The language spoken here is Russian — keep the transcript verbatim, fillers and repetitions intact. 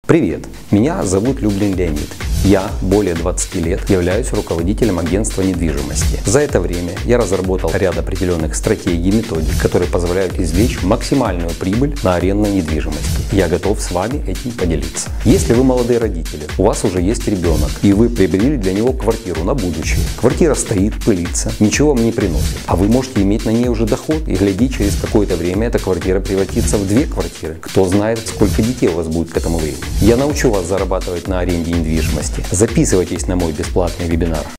Привет, меня зовут Люблин Леонид. Я более двадцати лет являюсь руководителем агентства недвижимости. За это время я разработал ряд определенных стратегий и методик, которые позволяют извлечь максимальную прибыль на арендной недвижимости. Я готов с вами этим поделиться. Если вы молодые родители, у вас уже есть ребенок, и вы приобрели для него квартиру на будущее. Квартира стоит, пылится, ничего вам не приносит, а вы можете иметь на ней уже доход, и глядите, через какое-то время эта квартира превратится в две квартиры. Кто знает, сколько детей у вас будет к этому времени. Я научу вас зарабатывать на аренде недвижимости. Записывайтесь на мой бесплатный вебинар.